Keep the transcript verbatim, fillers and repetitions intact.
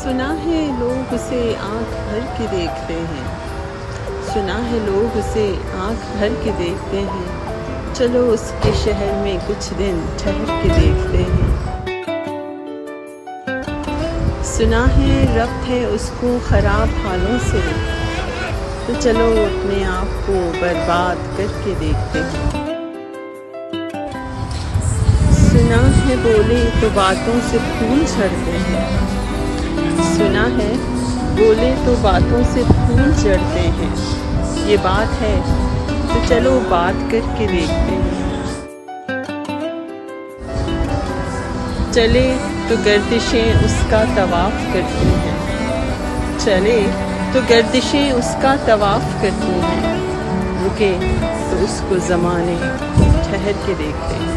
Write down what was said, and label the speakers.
Speaker 1: सुना है लोग उसे आंख भर के देखते हैं, सुना है लोग उसे आंख भर के देखते हैं। चलो उसके शहर में कुछ दिन ठहर के देखते हैं। सुना है रब्त है उसको खराब हालों से, तो चलो अपने आप को बर्बाद करके देखते हैं। सुना है बोले तो बातों से फूल झड़ते हैं, सुना है बोले तो बातों से फूल झड़ते हैं। ये बात है तो चलो बात करके देखते हैं। चले तो गर्दिशें उसका तवाफ करती हैं, चले तो गर्दिशें उसका तवाफ करती हैं। रुके तो उसको ज़माने ठहर के देखते हैं।